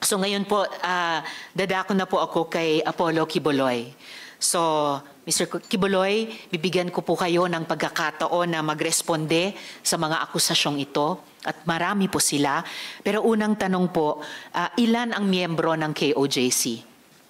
So ngayon po, dadako na po ako kay Apollo Quiboloy. So, Mr. Quiboloy, bibigyan ko po kayo ng pagkakataon na magresponde sa mga akusasyong ito. At marami po sila. Pero unang tanong po, ilan ang miyembro ng KOJC?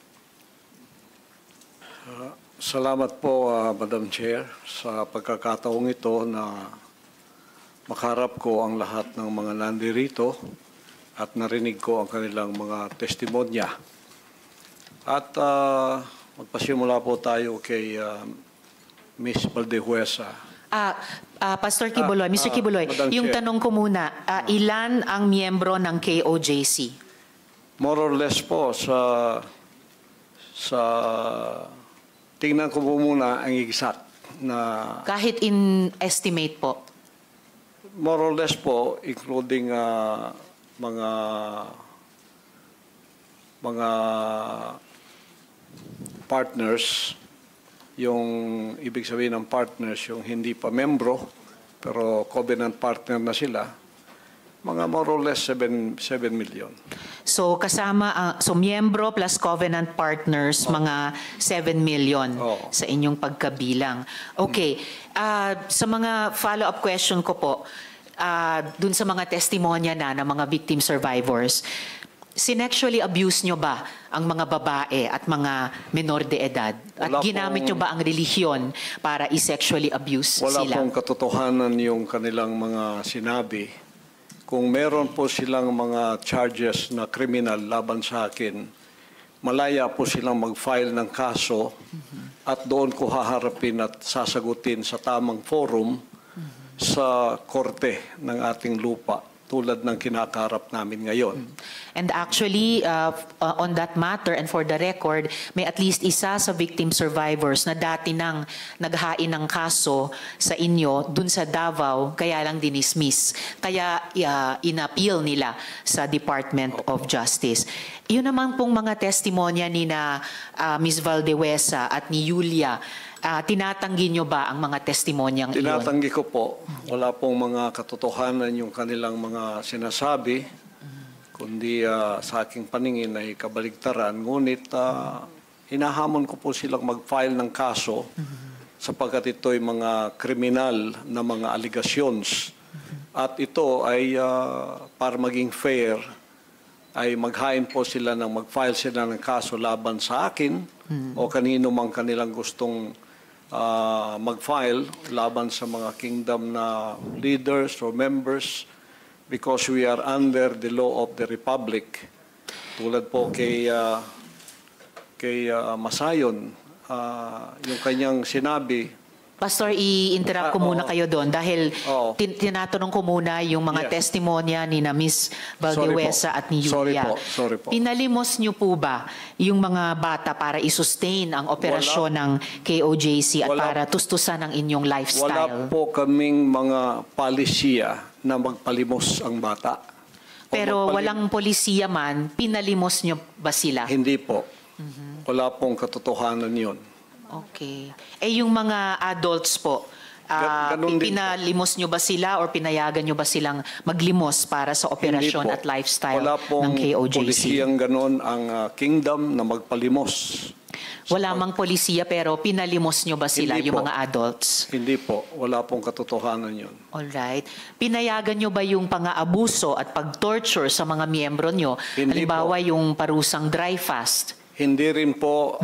Salamat po, Madam Chair, sa pagkakataong ito na makaharap ko ang lahat ng mga nandirito at narinig ko ang kanilang mga testimonya. At magpasimula po tayo kay Ms. Valdehuesa. Pastor Quiboloy, Mr. Quiboloy, yung tanong ko muna, ilan ang miyembro ng KOJC? More or less po sa tingnan ko po muna ang exact na... Kahit in estimate po? More or less po, including mga partners, yung ibig sabihin ng partners, yung hindi pa membro, pero covenant partner na sila, mga more or less 7 million. So kasama, so miyembro plus covenant partners, mga 7 million sa inyong pagkabilang. Okay, sa mga follow-up question ko po, dun sa mga testimonya na ng mga victim survivors, sinexually abuse nyo ba ang mga babae at mga menor de edad? At ginamit nyo ba ang relihiyon para i-sexually abuse sila? Wala pong katotohanan yung kanilang mga sinabi. Kung meron po silang mga charges na criminal laban sa akin, malaya po silang mag-file ng kaso at doon ko haharapin at sasagutin sa tamang forum sa korte ng ating lupa tulad ng kinakaharap namin ngayon. And actually, on that matter and for the record, may at least isa sa victim survivors na dati nang naghain ng kaso sa inyo dun sa Davao, kaya lang dinismiss. Kaya inappeal nila sa Department of Justice. Yun naman pong mga testimonya ni na Ms. Valdehuesa at ni Julia, tinatanggi nyo ba ang mga testimonyang iyon? Tinatanggi ko po. Wala pong mga katotohanan yung kanilang mga sinasabi, kundi sa aking paningin ay kabaligtaran. Ngunit hinahamon ko po silang mag-file ng kaso sapagkat ito'y mga kriminal na mga allegations. At ito ay para maging fair, ay maghain po sila ng mag-file sila ng kaso laban sa akin o kanino mang kanilang gustong mag-file laban sa mga kingdom na leaders or members because we are under the law of the Republic. Tulad po kay Masayon, yung kanyang sinabi. Pastor, i-interrupt ko muna kayo doon dahil tinatanong ko muna yung mga testimonya ni na Ms. Valdehuesa at ni Julia. Sorry po. Pinalimos niyo po ba yung mga bata para i-sustain ang operasyon ng KOJC at para tustusan ang inyong lifestyle? Wala po kaming mga palisiya na magpalimos ang bata. Pero walang polisiya man, pinalimos niyo ba sila? Hindi po. Wala pong katotohanan yun. Okay. Yung mga adults po, pinalimos nyo ba sila or pinayagan nyo ba silang maglimos para sa operasyon at lifestyle ng KOJC? Wala pong polisiyang ganon ang kingdom na magpalimos. Wala mang polisiya pero pinalimos nyo ba sila, yung mga adults? Hindi po. Wala pong katotohanan yun. Alright. Pinayagan nyo ba yung pang-aabuso at pag-torture sa mga miyembro nyo? Hindi Halimbawa yung parusang dry fast? Hindi rin po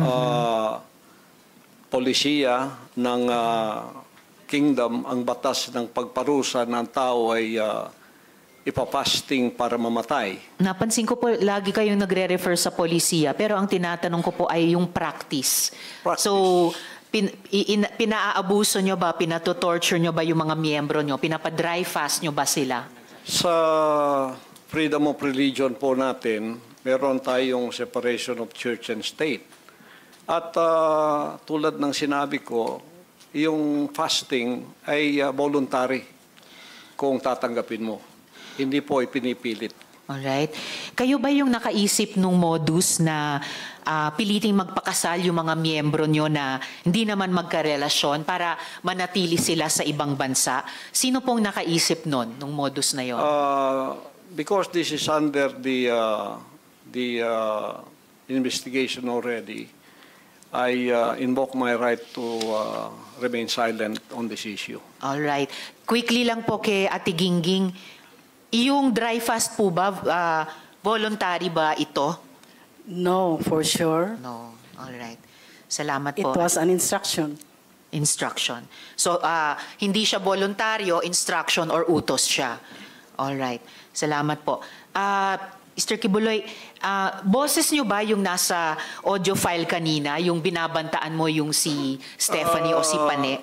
polisiya ng kingdom ang batas ng pagparusa ng tao ay ipapasting para mamatay. Napansin ko po, lagi kayong nagre-refer sa polisiya, pero ang tinatanong ko po ay yung practice. So, pinaabuso nyo ba, pinatotorture nyo ba yung mga miyembro nyo? Pinapa-dry fast nyo ba sila? Sa freedom of religion po natin, meron tayong separation of church and state. At tulad ng sinabi ko, yung fasting ay voluntary kung tatanggapin mo. Hindi po ipinipilit. Alright. Kayo ba yung nakaisip nung modus na piliting magpakasal yung mga miyembro nyo na hindi naman magkarelasyon para manatili sila sa ibang bansa? Sino pong nakaisip nun, nung modus na yon? Because this is under the the investigation already, I invoke my right to remain silent on this issue. All right. Quickly lang po kay Ate Gingging, yung dry fast po ba, voluntary ba ito? No, for sure. No. All right. Salamat It po. was an instruction. Instruction. So, hindi siya voluntaryo, instruction or utos siya. All right. Salamat po. Mr. Kibuloy, boses niyo ba yung nasa audio file kanina, yung binabantaan mo yung si Stephanie o si Pane?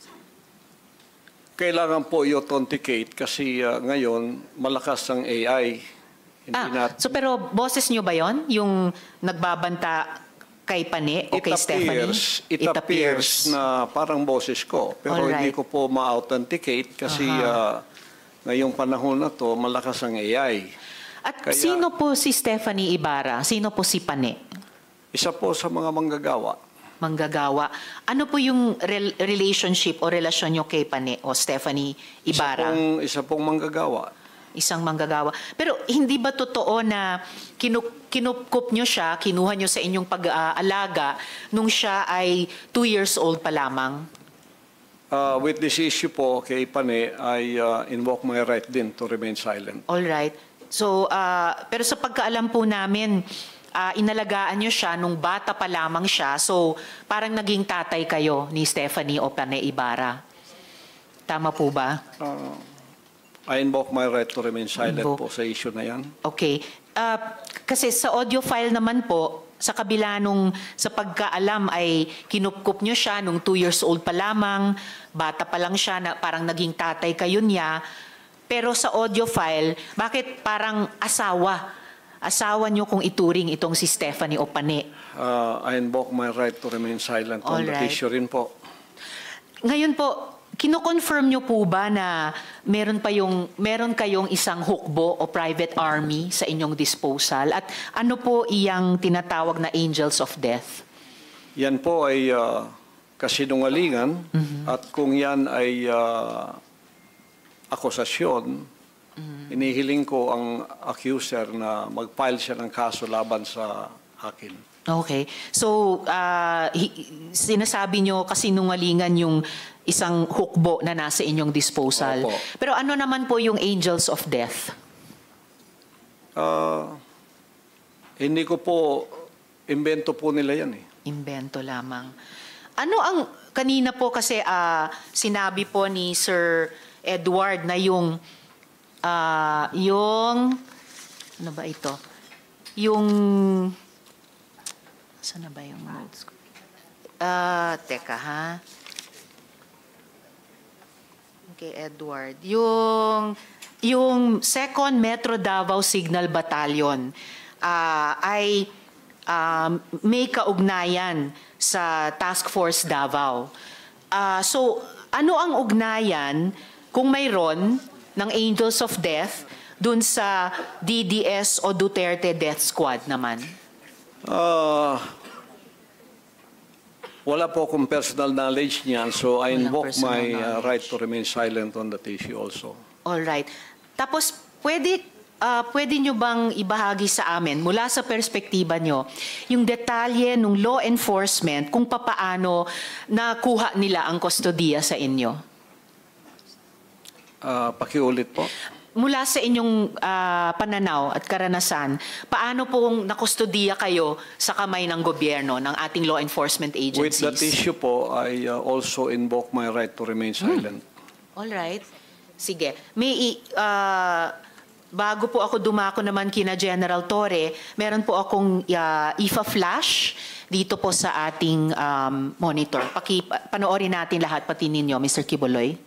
Kailangan po i-authenticate kasi ngayon malakas ang AI. Pero boses niyo ba yon yung nagbabanta kay Pane o kay Stephanie? It appears na parang boses ko. Pero Alright. hindi ko po ma-authenticate kasi ngayong panahon na to malakas ang AI. At Kaya- sino po si Stephanie Ibarra? Sino po si Pane? Isa po sa mga manggagawa. Manggagawa. Ano po yung relationship o relasyon nyo kay Pane o Stephanie Ibarra? Isa pong manggagawa. Isang manggagawa. Pero hindi ba totoo na kinupkup nyo siya, kinuha nyo sa inyong pag-aalaga nung siya ay 2 years old pa lamang? With this issue po kay Pane, I invoke my right din to remain silent. All right. So, pero sa pagkaalam po namin, inalagaan nyo siya nung bata pa lamang siya. So, parang naging tatay kayo ni Stephanie o Pane Ibarra. Tama po ba? I invoke my right to remain silent Invoke. po sa issue na yan. Okay. Kasi sa audio file naman po, sa kabila nung sa pagkaalam ay kinupkup nyo siya nung 2 years old pa lamang, bata pa lang siya, na parang naging tatay kayo niya. Pero sa audio file, bakit parang asawa? Asawa nyo kung ituring itong si Stephanie o Pane. I invoke my right to remain silent on that Alright. issue rin po. Ngayon po, kino-confirm nyo po ba na meron kayong isang hukbo o private army sa inyong disposal? At ano po iyang tinatawag na angels of death? Yan po ay kasinungalingan at kung yan ay akusasyon, inihiling ko ang accuser na mag-file siya ng kaso laban sa akin. Okay. So, sinasabi nyo kasinungalingan yung isang hukbo na nasa inyong disposal. Opo. Pero ano naman po yung angels of death? Hindi ko po, imbento po nila yan eh. Invento lamang. Ano ang, kanina po kasi sinabi po ni Sir Edward na yung, ano ba ito? Yung, saan na ba yung notes ko? Teka ha. Okay, Edward. Yung 2nd Metro Davao Signal Battalion ay may kaugnayan sa Task Force Davao. So, ano ang ugnayan kung mayroon ng Angels of Death dun sa DDS o Duterte Death Squad naman? Wala po akong personal knowledge niyan, so I Walang invoke personal my knowledge. right to remain silent on that issue also. All right. Tapos, pwede nyo bang ibahagi sa amin, mula sa perspektiba nyo, yung detalye ng law enforcement kung papaano nakuha nila ang kustodiya sa inyo? Pakiulit po. Mula sa inyong pananaw at karanasan, paano pong nakustodiya kayo sa kamay ng gobyerno, ng ating law enforcement With agencies? that issue po, I also invoke my right to remain silent. All right. Sige. Bago po ako dumako naman kina General Torre, meron po akong IFA-flash dito po sa ating monitor. Panoorin natin lahat, pati ninyo, Mr. Kibuloy.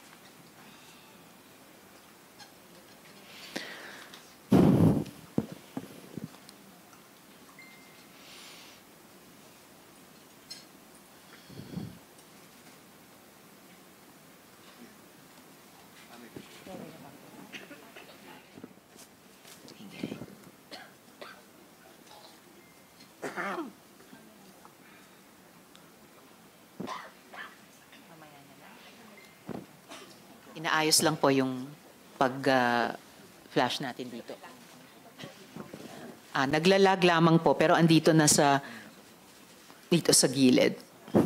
Inaayos lang po yung pag-flash natin dito. Naglalag lamang po pero andito na dito sa gilid.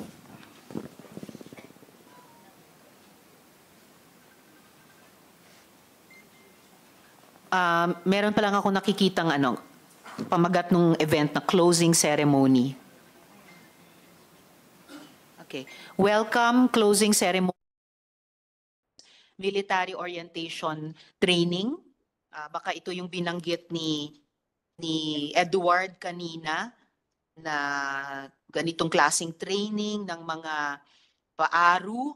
Meron pa lang ako nakikitang pamagat ng event na closing ceremony. Okay. Welcome, closing ceremony. Military orientation training. Baka ito yung binanggit ni Edward kanina na ganitong klaseng training ng mga paaru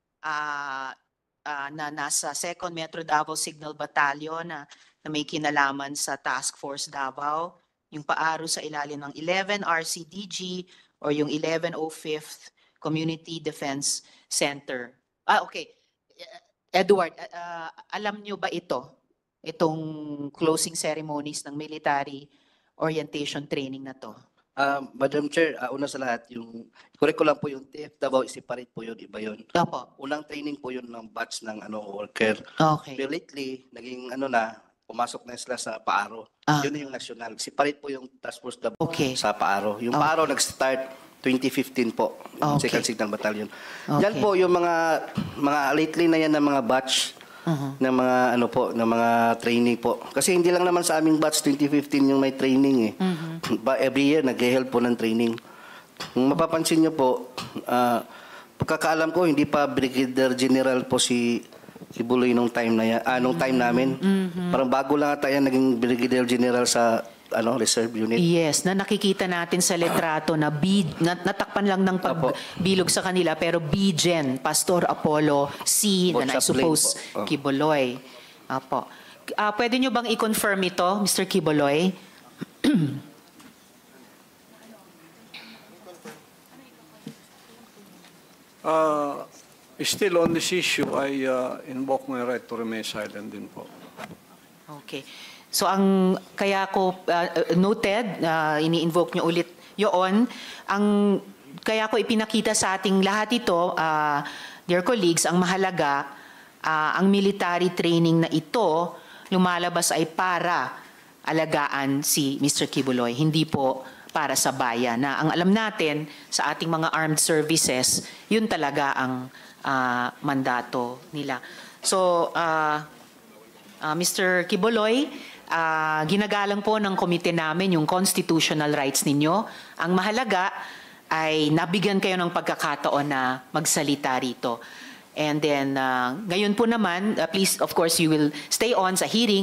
na nasa 2nd Metro Davao Signal Battalion na may kinalaman sa Task Force Davao, yung paaru sa ilalim ng 11 RCDG or yung 1105th Community Defense Center. Okay. Edward, alam nyo ba itong closing ceremonies ng military orientation training na to? Madam Chair, una sa lahat, correct ko lang po yung TF Davao, separate po yun, iba yun. Opo. Unang training po yun ng batch ng worker. Okay. Pero lately, naging pumasok na sila sa Paaro. Yun na yung national. Separate po yung Task Force Davao sa Paaro. Yung Paaro nag-start 2015 po, Okay. 2nd Signal Battalion. Okay. Yan po yung mga lately na yan ng mga batch ng mga ng mga training po. Kasi hindi lang naman sa aming batch 2015 yung may training eh. Every year nag-help po ng training. Kung mapapansin niyo po, pagkakaalam ko hindi pa Brigadier General po si Kibuloy nung time na yan, nung time namin. Parang bago lang ata yan naging Brigadier General sa reserve unit. Yes, na nakikita natin sa litrato na natakpan lang ng pagbilog sa kanila pero BGen, Pastor Apollo C, na I suppose Kibuloy. Apo. Pwede nyo bang i-confirm ito, Mr. Kibuloy? Still on this issue, I invoke my right to remain silent din po. Okay. So kaya ko noted, ini-invoke nyo ulit yun, kaya ko ipinakita sa ating lahat ito, dear colleagues, ang mahalaga, ang military training na ito, lumalabas ay para alagaan si Mr. Kibuloy, hindi po para sa bayan. Na ang alam natin sa ating mga armed services, yun talaga ang mandato nila. So, Mr. Kibuloy, ginagalang po ng komite namin yung constitutional rights ninyo. Ang mahalaga ay nabigyan kayo ng pagkakataon na magsalita rito. And then, ngayon po naman, please, of course, you will stay on sa hearing.